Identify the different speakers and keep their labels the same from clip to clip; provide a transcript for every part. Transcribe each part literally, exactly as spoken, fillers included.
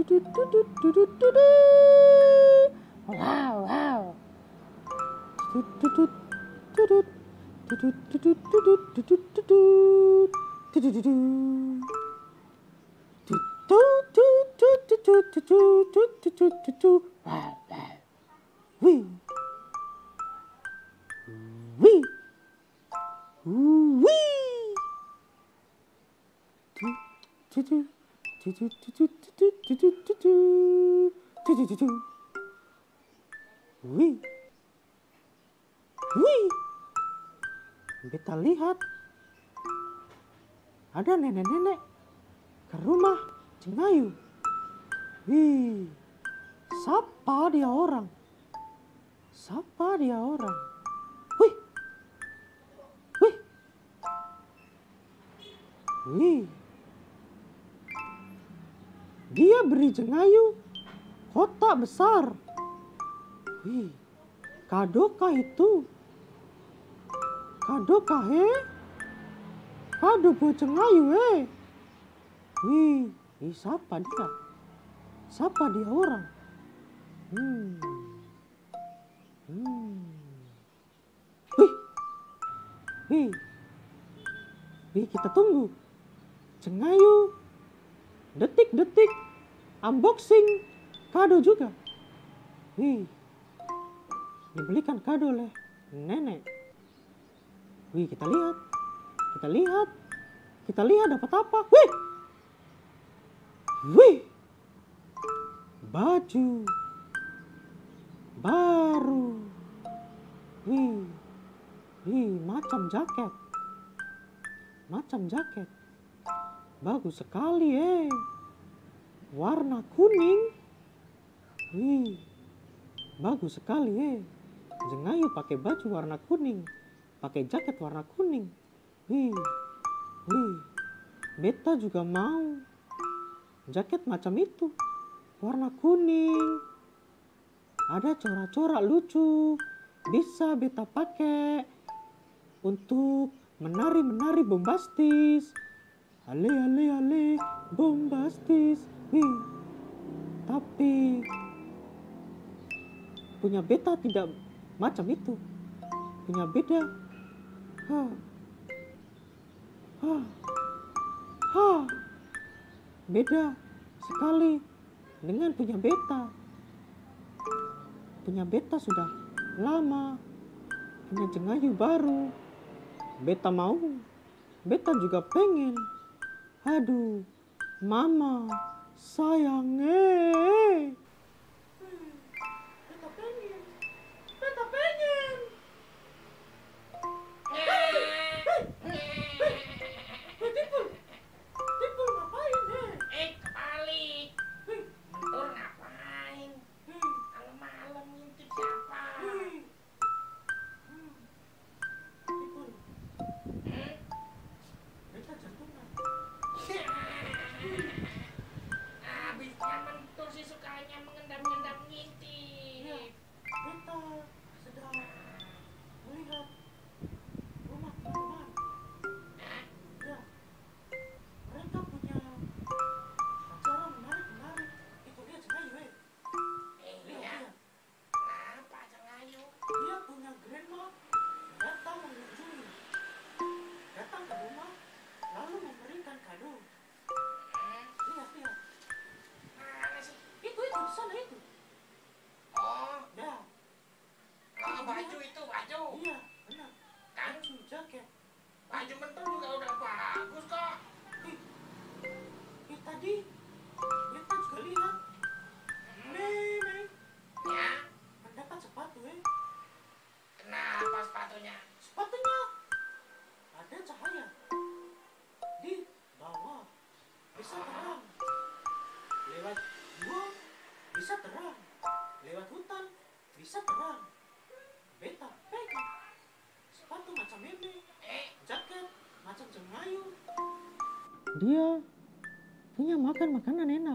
Speaker 1: Wow, wow. Wow, wow. Wih. Wih. Wih. Wih. Wih. Beta lihat ada nenek-nenek ke rumah Cengayu. Wih. Siapa dia orang? Siapa dia orang? Wih. Wih. Wih. Dia beri Cengayu kotak besar. Wih. Kadokah itu? Kadokah eh? Kado buat Cengayu eh? Wih. Ih, siapa dia? Siapa dia orang? Hmm. Hmm. Wih. Wih. Wih, kita tunggu. Cengayu. Detik-detik. Unboxing. Kado juga. Wih. Dibelikan kado oleh nenek. Wih, kita lihat. Kita lihat. Kita lihat dapat apa. Wih. Wih. Baju. Baru. Wih. Wih, macam jaket. Macam jaket. Bagus sekali eh. Warna kuning. Wih. Bagus sekali eh. Cengayu pakai baju warna kuning. Pakai jaket warna kuning. Wih. Wih. Beta juga mau. Jaket macam itu. Warna kuning. Ada corak-corak lucu. Bisa beta pakai untuk menari-menari bombastis. Ale ale ale bombastis. Wih. Tapi punya beta tidak macam itu. Punya beda. Ha. Ha. Ha. Beda sekali dengan punya beta. Punya beta sudah lama. Punya Cengayu baru. Beta mau. Beta juga pengen. Aduh. Mama. Sayang eh.
Speaker 2: Beta pengen. Beta pengen. Tipul. Tipul ngapain eh?
Speaker 3: Eh, kebalik. Mentur ngapain? Malam-malam ngintip siapa?
Speaker 2: Tipul. Beta jantungan.
Speaker 3: Habisnya mentur sih sukanya mengendam-endam ngintip.
Speaker 2: Beta sedang melihat rumah teman-teman. Ya, mereka punya acara menarik-menarik. Itu dia Cengayu eh.
Speaker 3: Eh,
Speaker 2: Lihat,
Speaker 3: ya.
Speaker 2: lihat.
Speaker 3: Kenapa Cengayu?
Speaker 2: Dia punya grandma datang mengunjungi. Datang ke rumah, lalu memberikan kado.
Speaker 3: Hmm,
Speaker 2: Lihat, lihat.
Speaker 3: mana sih?
Speaker 2: Itu, itu, di sana itu.
Speaker 3: Oh,
Speaker 2: Ya,
Speaker 3: oh, baju itu baju.
Speaker 2: iya, benar.
Speaker 3: Kan
Speaker 2: Baju, jaket.
Speaker 3: baju mentur juga udah bagus kok.
Speaker 2: Ih, ih, tadi kita juga lihat. Nenek
Speaker 3: Ya,
Speaker 2: mendapat sepatu eh.
Speaker 3: kenapa sepatunya?
Speaker 2: Sepatunya ada cahaya di bawah, bisa terang. Lewat gua bisa terang. Lewat hutan bisa terang. Beta pegang sepatu macam meme,
Speaker 3: Eh,
Speaker 2: jaket macam Cengayu.
Speaker 1: Dia punya makan makanan enak.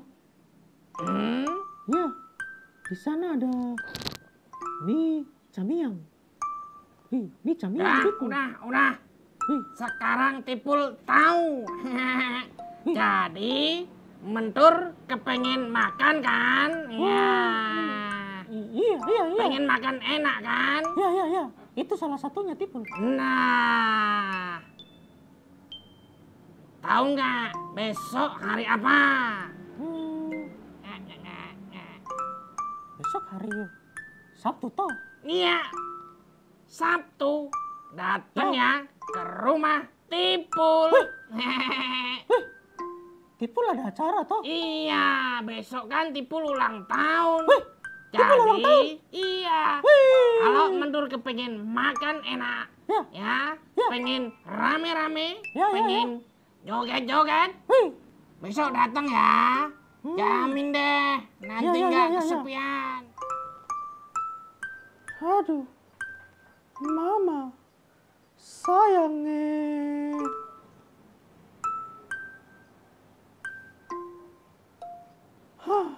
Speaker 1: Ya, di sana ada mie camiang. Wih, mie camiang
Speaker 3: udah,
Speaker 1: Tipul.
Speaker 3: udah, udah.
Speaker 1: Wih,
Speaker 3: Sekarang Tipul tahu. Jadi Mentur kepengen makan kan? Ya.
Speaker 1: I- Iya, iya, iya.
Speaker 3: Pengen makan enak kan?
Speaker 1: Iya, iya, iya. Itu salah satunya Tipul.
Speaker 3: Nah. Tahu nggak besok hari apa?
Speaker 1: Hmm, besok hari Sabtu toh.
Speaker 3: Iya. Sabtu. Datang
Speaker 1: Oh.
Speaker 3: ya ke rumah Tipul.
Speaker 1: Tipul ada acara toh.
Speaker 3: Iya, besok kan Tipul ulang tahun.
Speaker 1: Wih, Tipul ulang tahun?
Speaker 3: Iya.
Speaker 1: Wih.
Speaker 3: Kalau Mentur kepengen makan enak,
Speaker 1: Ya.
Speaker 3: ya,
Speaker 1: Ya.
Speaker 3: pengen rame-rame,
Speaker 1: Ya, ya,
Speaker 3: pengen joget-joget,
Speaker 1: Wih.
Speaker 3: besok datang ya.
Speaker 1: Hmm.
Speaker 3: Jamin deh, nanti
Speaker 1: Ya, ya,
Speaker 3: nggak
Speaker 1: ya, ya, ya.
Speaker 3: kesepian.
Speaker 1: Aduh, Mama, sayangnya. Hah.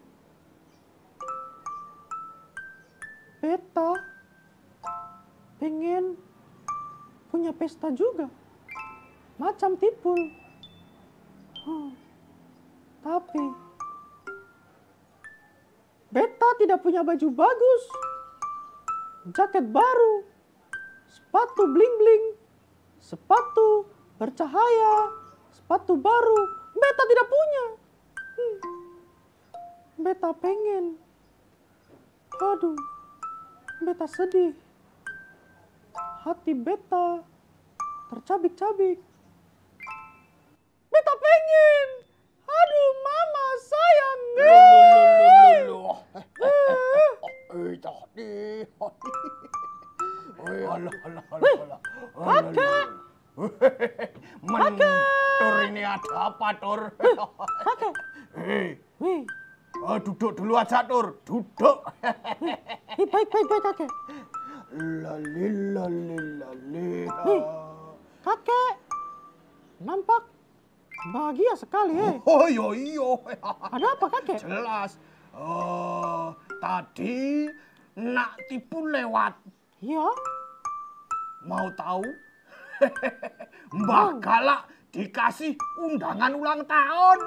Speaker 1: Beta pengen punya pesta juga, macam Tipul. Huh. Tapi Beta tidak punya baju bagus, jaket baru, sepatu bling-bling, sepatu bercahaya, sepatu baru. Beta tidak punya. Hmm. Beta pengen. Aduh, Beta sedih. Hati Beta tercabik-cabik. Beta pengen. Aduh, Mama sayang.
Speaker 4: Eh, tadi. Oh, alah, alah,
Speaker 1: Wih,
Speaker 4: alah, alah.
Speaker 1: kakek.
Speaker 4: Mentur ini ada apa, Tur?
Speaker 1: Kakek.
Speaker 4: Hei,
Speaker 1: Wih,
Speaker 4: oh, duduk dulu aja, Tur. Duduk.
Speaker 1: Ih, baik, baik, baik, kakek.
Speaker 4: Lali, lali, lali.
Speaker 1: Nih. Kakek nampak bahagia sekali, eh.
Speaker 4: Oh, iyo, iyo.
Speaker 1: Ada apa, kakek?
Speaker 4: Jelas. Oh, tadi nak Tipul lewat.
Speaker 1: Iya.
Speaker 4: Mau tahu? Mbah Galak dikasih undangan ulang tahun.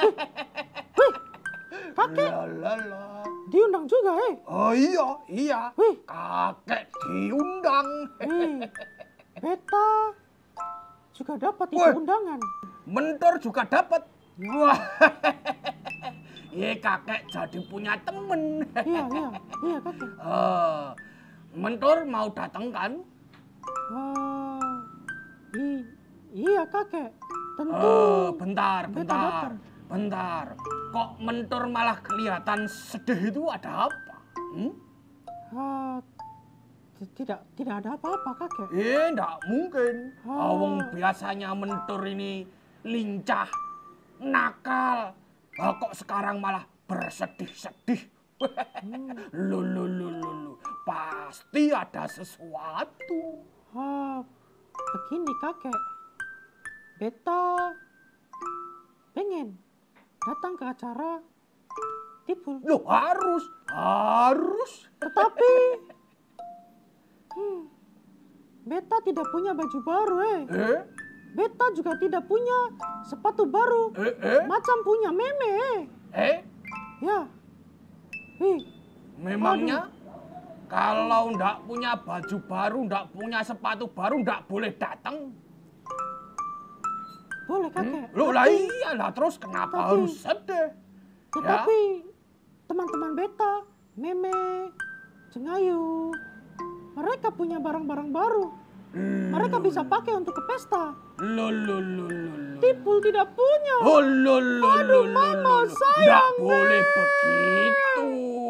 Speaker 1: Kakek
Speaker 4: Lalala.
Speaker 1: diundang juga, eh.
Speaker 4: Oh iya, iya.
Speaker 1: Wih.
Speaker 4: Kakek diundang.
Speaker 1: Wih, Beta juga dapat itu
Speaker 4: Wih.
Speaker 1: undangan.
Speaker 4: Mentor juga dapat. Wah. Ye kakek jadi punya temen.
Speaker 1: Iya, iya, iya, kakek.
Speaker 4: Eh, Mentor mau datang kan?
Speaker 1: Ah, i- iya, kakek. Tentu.
Speaker 4: Eh, bentar,
Speaker 1: Beta
Speaker 4: bentar,
Speaker 1: datang.
Speaker 4: bentar. Kok Mentor malah kelihatan sedih itu ada apa? Hmm?
Speaker 1: Ah, t- tidak, tidak ada apa-apa, kakek.
Speaker 4: Eh, enggak mungkin.
Speaker 1: Ah.
Speaker 4: Awang biasanya Mentor ini lincah, nakal. Ah, kok sekarang malah bersedih-sedih? Lu, lu, lu, lu, lu. Pasti ada sesuatu.
Speaker 1: Ah, begini, kakek. Beta pengen datang ke acara Tipul.
Speaker 4: Loh, harus, harus.
Speaker 1: Tetapi hmm, Beta tidak punya baju baru, eh.
Speaker 4: Eh,
Speaker 1: Beta juga tidak punya sepatu baru,
Speaker 4: eh, eh,
Speaker 1: macam punya meme, eh.
Speaker 4: eh.
Speaker 1: Ya. Ih,
Speaker 4: Memangnya kalau ndak punya baju baru, ndak punya sepatu baru, ndak boleh datang?
Speaker 1: boleh, kakek.
Speaker 4: Loh lah
Speaker 1: Tapi-
Speaker 4: iya lah, terus kenapa
Speaker 1: tapi-
Speaker 4: harus sedih?
Speaker 1: Tetapi teman-teman Beta, Meme, Cengayu, mereka punya barang-barang baru. Mereka bisa pakai untuk ke pesta.
Speaker 4: Lo lo lo lo lo.
Speaker 1: Tipul tidak punya.
Speaker 4: Oh lo lo
Speaker 1: Aduh,
Speaker 4: lo, lo,
Speaker 1: Mama,
Speaker 4: lo, lo.
Speaker 1: sayang,
Speaker 4: Nggak boleh
Speaker 1: Nek.
Speaker 4: begitu.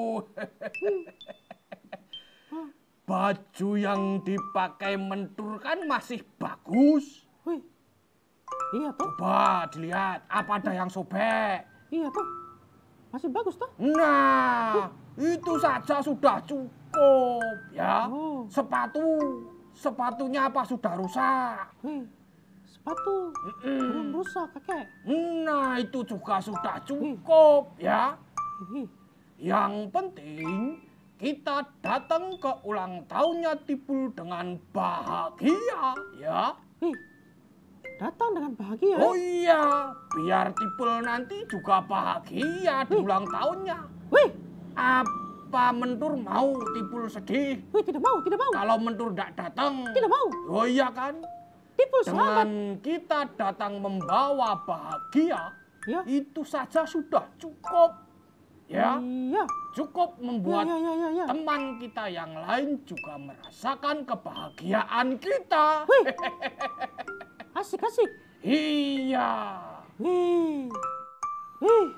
Speaker 4: Baju yang dipakai Mentur kan masih bagus.
Speaker 1: Wih, iya toh,
Speaker 4: Coba dilihat, apa ada yang sobek?
Speaker 1: iya toh, masih bagus toh.
Speaker 4: Nah, itu saja sudah cukup ya.
Speaker 1: Oh.
Speaker 4: Sepatu, sepatunya apa sudah rusak?
Speaker 1: Wih, sepatu belum rusak, kakek.
Speaker 4: Nah, itu juga sudah cukup ya.
Speaker 1: Ih,
Speaker 4: Yang penting kita datang ke ulang tahunnya Tipul dengan bahagia ya.
Speaker 1: ih, datang dengan bahagia.
Speaker 4: Oh iya, biar Tipul nanti juga bahagia di
Speaker 1: Wih.
Speaker 4: ulang tahunnya.
Speaker 1: Wih,
Speaker 4: Apa Mentur mau Tipul sedih?
Speaker 1: wih tidak mau, tidak mau,
Speaker 4: Kalau Mentur tidak datang?
Speaker 1: tidak mau.
Speaker 4: Oh iya kan?
Speaker 1: Tipul selamat.
Speaker 4: Dengan kita datang membawa bahagia,
Speaker 1: Ya.
Speaker 4: itu saja sudah cukup. Ya,
Speaker 1: Iya.
Speaker 4: cukup
Speaker 1: Ya,
Speaker 4: membuat
Speaker 1: ya, ya, ya, ya.
Speaker 4: teman kita yang lain juga merasakan kebahagiaan kita.
Speaker 1: Wih. Asik, asik.
Speaker 4: Iya.
Speaker 1: Wih. Wih.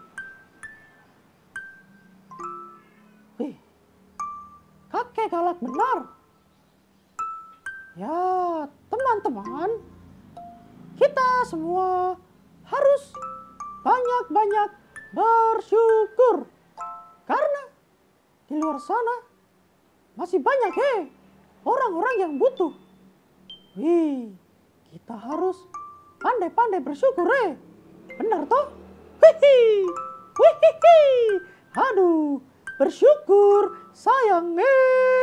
Speaker 1: Wih. Kakek galak benar. Ya, teman-teman. Kita semua harus banyak-banyak bersyukur. Karena di luar sana masih banyak heh orang-orang yang butuh. Wih, kita harus pandai-pandai bersyukur eh. Benar toh? Hihi. Wihihi. Aduh, bersyukur sayang eh.